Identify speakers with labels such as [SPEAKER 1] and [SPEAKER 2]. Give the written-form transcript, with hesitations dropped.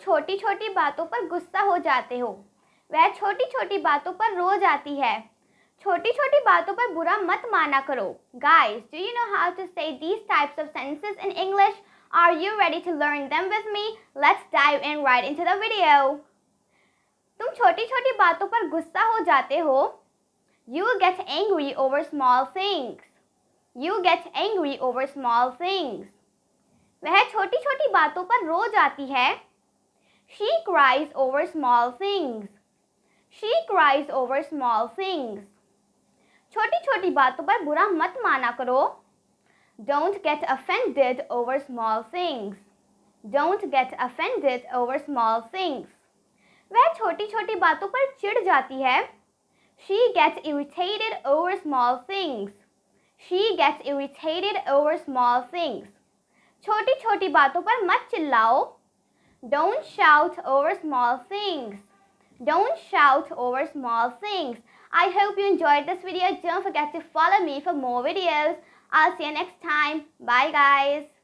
[SPEAKER 1] छोटी छोटी बातों पर गुस्सा हो जाते हो। वह छोटी छोटी बातों पर रो जाती है। छोटी छोटी बातों पर बुरा मत माना करो। Guys, do you know how to say these types of sentences in English? Are you ready to learn them with me? Let's dive in right into the video. तुम छोटी छोटी बातों पर गुस्सा हो जाते हो। You get angry over small things. You get angry over small things. वह छोटी छोटी बातों पर रो जाती है। She cries over small things. She cries over small things. छोटी छोटी बातों पर बुरा मत माना करो। Don't get offended over small things. Don't get offended over small things. वह छोटी छोटी बातों पर चिढ़ जाती है। She gets irritated over small things. She gets irritated over small things. छोटी छोटी बातों पर मत चिल्लाओ। Don't shout over small things. Don't shout over small things. I hope you enjoyed this video. Don't forget to follow me for more videos. I'll see you next time. Bye guys.